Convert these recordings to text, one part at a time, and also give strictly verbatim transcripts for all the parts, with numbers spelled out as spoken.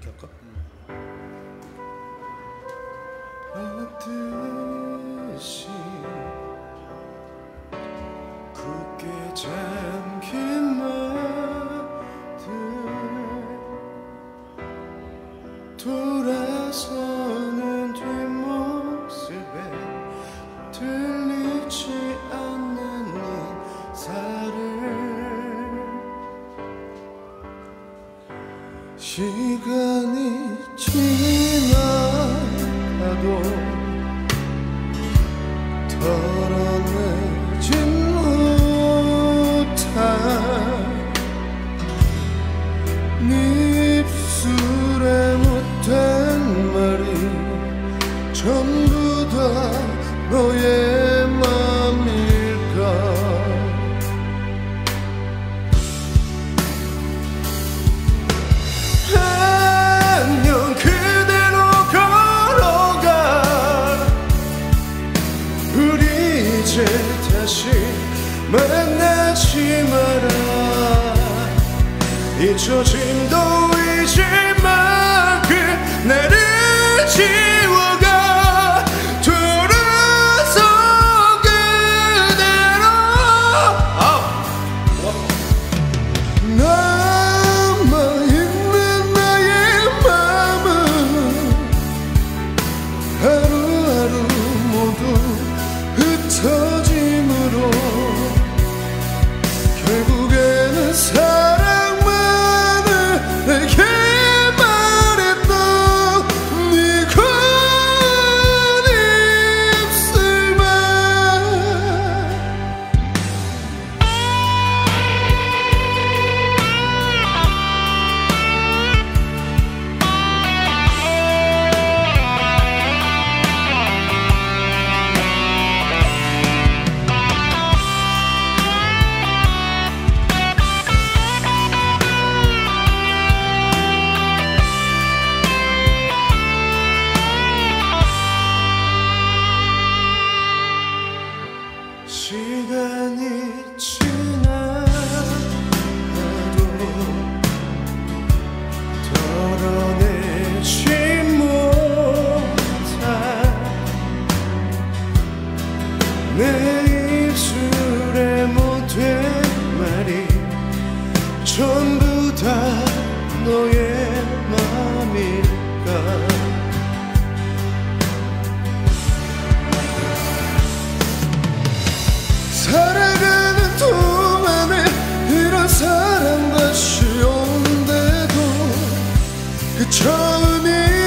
할까? 뜻이 굳게 잠긴 말들 돌아서는 뒷모습에 들리지 않는 인사를 시간이 지나가도 털어내지 못한 네 입술에 못한 말이 전부 다 너의 맘일까. 안녕 그대로 걸어가 우리 이제 다시 만나지 마라. 잊혀짐도 잊을 만큼 나를 지워가 돌아서 그대로 남아있는 나의 맘은 하루하루 모두 흩어짐으로 결국에는 사랑만을 내게 말했던 네 고운 입술만 시간이 지나가도 덜어내지 못한 내 입술에 못된 말이 전부 다 너의 맘일까. 살아가는 동안에 이런 사랑과 쉬운데도 그 처음이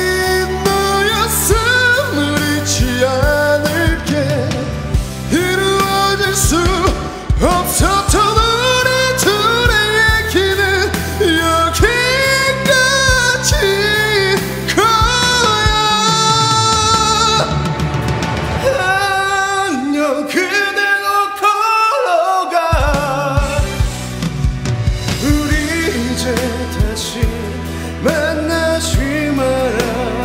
너였음을 잊지 않을게. 이루어질 수 없었던 우리 둘의 얘기는 여기까지인 거야. 안녕 그대 다시 만나지 마라.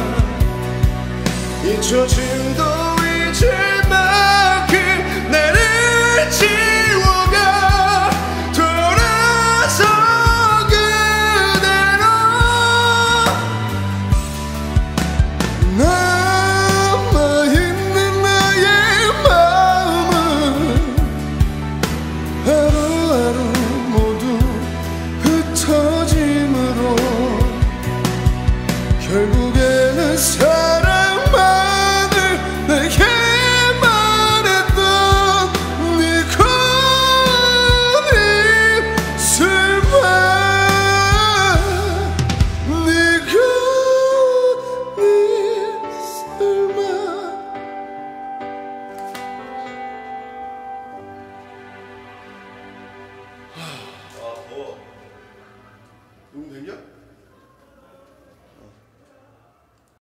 잊혀짐도 잊을 만큼 나를 지워가 돌아서 그대로 남아있는 나의 마음은 하루하루 모두 흩어짐으로 결국에는 사랑만을 내게 말했던 네 고운 입술만 네 고운 입술만. 아 더워. 녹음 됐냐?